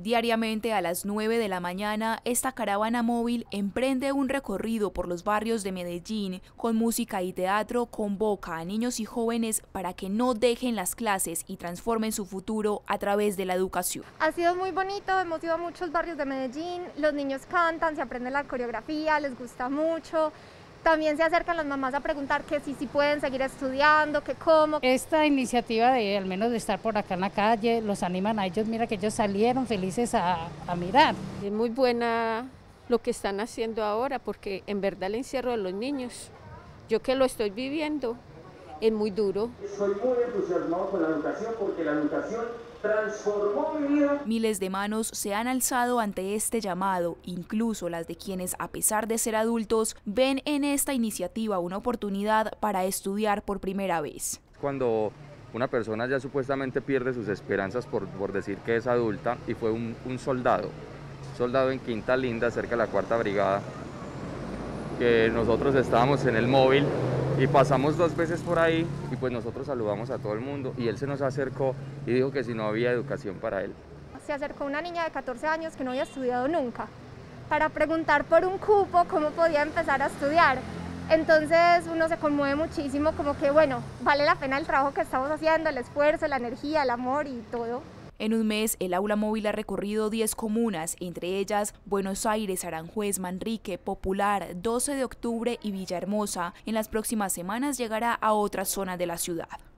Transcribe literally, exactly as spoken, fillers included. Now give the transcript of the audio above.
Diariamente a las nueve de la mañana, esta caravana móvil emprende un recorrido por los barrios de Medellín. Con música y teatro convoca a niños y jóvenes para que no dejen las clases y transformen su futuro a través de la educación. Ha sido muy bonito, hemos ido a muchos barrios de Medellín, los niños cantan, se aprenden la coreografía, les gusta mucho. También se acercan las mamás a preguntar que si, si pueden seguir estudiando, que cómo. Esta iniciativa de al menos de estar por acá en la calle, los animan a ellos, mira que ellos salieron felices a, a mirar. Es muy buena lo que están haciendo ahora porque en verdad el encierro de los niños, yo que lo estoy viviendo, es muy duro. Estoy muy entusiasmado con la educación porque la educación transformó mi vida. Miles de manos se han alzado ante este llamado, incluso las de quienes, a pesar de ser adultos, ven en esta iniciativa una oportunidad para estudiar por primera vez. Cuando una persona ya supuestamente pierde sus esperanzas por, por decir que es adulta, y fue un, un soldado, soldado en Quinta Linda, cerca de la Cuarta Brigada, que nosotros estábamos en el móvil y pasamos dos veces por ahí y pues nosotros saludamos a todo el mundo y él se nos acercó y dijo que si no había educación para él. Se acercó una niña de catorce años que no había estudiado nunca para preguntar por un cupo, cómo podía empezar a estudiar. Entonces uno se conmueve muchísimo, como que bueno, vale la pena el trabajo que estamos haciendo, el esfuerzo, la energía, el amor y todo. En un mes, el aula móvil ha recorrido diez comunas, entre ellas Buenos Aires, Aranjuez, Manrique, Popular, doce de octubre y Villahermosa. En las próximas semanas llegará a otras zonas de la ciudad.